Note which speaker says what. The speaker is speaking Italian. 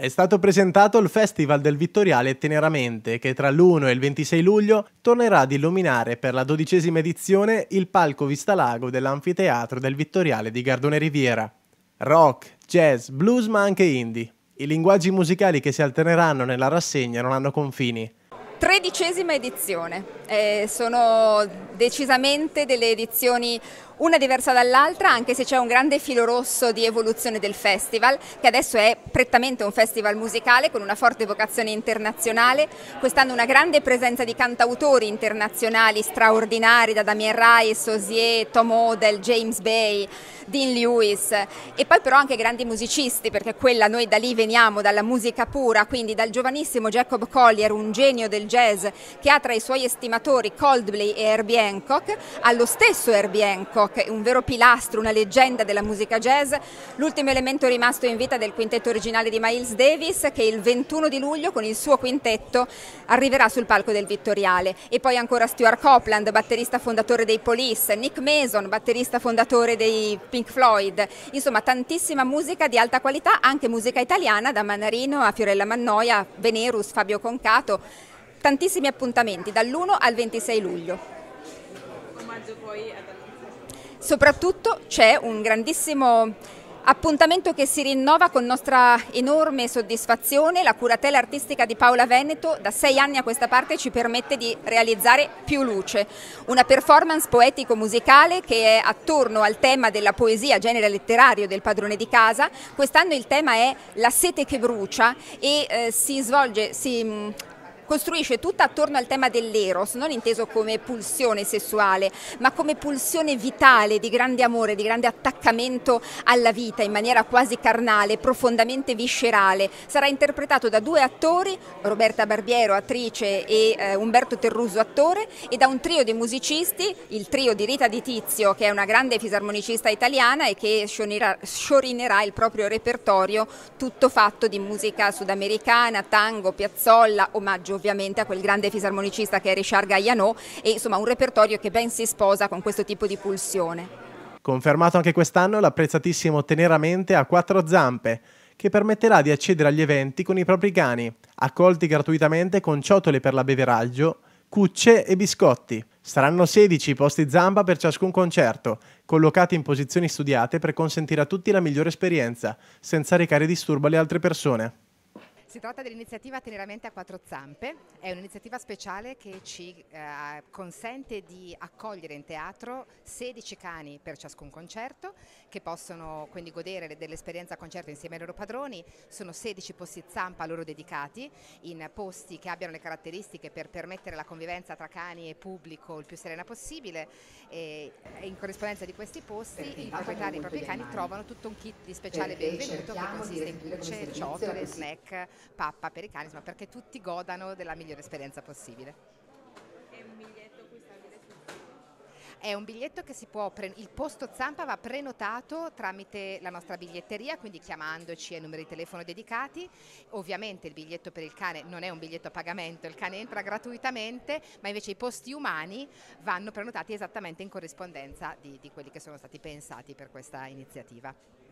Speaker 1: È stato presentato il Festival del Vittoriale Teneramente, che tra l'1 e il 26 luglio tornerà ad illuminare per la 12ª edizione il palco Vista Lago dell'Anfiteatro del Vittoriale di Gardone Riviera. Rock, jazz, blues ma anche indie. I linguaggi musicali che si alterneranno nella rassegna non hanno confini.
Speaker 2: 13ª edizione, sono decisamente delle edizioni una diversa dall'altra, anche se c'è un grande filo rosso di evoluzione del festival, che adesso è prettamente un festival musicale con una forte vocazione internazionale. Quest'anno una grande presenza di cantautori internazionali straordinari, da Damien Rice, Osier, Tom Odell, James Bay, Dean Lewis, e poi però anche grandi musicisti, perché noi da lì veniamo, dalla musica pura, quindi dal giovanissimo Jacob Collier, un genio del jazz che ha tra i suoi estimatori Coldplay e Herbie Hancock, allo stesso Herbie Hancock, un vero pilastro, una leggenda della musica jazz, l'ultimo elemento rimasto in vita del quintetto originale di Miles Davis, che il 21 di luglio con il suo quintetto arriverà sul palco del Vittoriale. E poi ancora Stuart Copeland, batterista fondatore dei Police, Nick Mason, batterista fondatore dei Pink Floyd, insomma tantissima musica di alta qualità, anche musica italiana, da Mannarino a Fiorella Mannoia, Venerus, Fabio Concato, tantissimi appuntamenti dall'1 al 26 luglio. Soprattutto c'è un grandissimo appuntamento che si rinnova con nostra enorme soddisfazione. La curatela artistica di Paola Veneto da 6 anni a questa parte ci permette di realizzare Più Luce, una performance poetico-musicale che è attorno al tema della poesia, genere letterario del padrone di casa. Quest'anno il tema è la sete che brucia e costruisce tutta attorno al tema dell'eros, non inteso come pulsione sessuale, ma come pulsione vitale, di grande amore, di grande attaccamento alla vita in maniera quasi carnale, profondamente viscerale. Sarà interpretato da 2 attori, Roberta Barbiero, attrice, e Umberto Terruso, attore, e da un trio di musicisti, il trio di Rita Di Tizio, che è una grande fisarmonicista italiana e che sciorinerà il proprio repertorio, tutto fatto di musica sudamericana, tango, piazzolla, omaggio ovviamente a quel grande fisarmonicista che è Richard Gaianò, e insomma un repertorio che ben si sposa con questo tipo di pulsione.
Speaker 1: Confermato anche quest'anno l'apprezzatissimo Teneramente a 4 zampe, che permetterà di accedere agli eventi con i propri cani, accolti gratuitamente con ciotole per l'abbeveraggio, cucce e biscotti. Saranno 16 i posti zampa per ciascun concerto, collocati in posizioni studiate per consentire a tutti la migliore esperienza, senza recare disturbo alle altre persone.
Speaker 3: Si tratta dell'iniziativa Teneramente a 4 zampe, è un'iniziativa speciale che ci consente di accogliere in teatro 16 cani per ciascun concerto, che possono quindi godere dell'esperienza concerto insieme ai loro padroni. Sono 16 posti zampa loro dedicati, in posti che abbiano le caratteristiche per permettere la convivenza tra cani e pubblico il più serena possibile, e in corrispondenza di questi posti i proprietari dei propri cani trovano tutto un kit di speciale benvenuto che consiste in cucce, ciotole, snack, pappa per i cani, insomma, perché tutti godano della migliore esperienza possibile.
Speaker 4: È un biglietto acquistabile sul sito?
Speaker 3: È un biglietto che si può il posto zampa va prenotato tramite la nostra biglietteria, quindi chiamandoci ai numeri di telefono dedicati. Ovviamente il biglietto per il cane non è un biglietto a pagamento, il cane entra gratuitamente, ma invece i posti umani vanno prenotati esattamente in corrispondenza di quelli che sono stati pensati per questa iniziativa.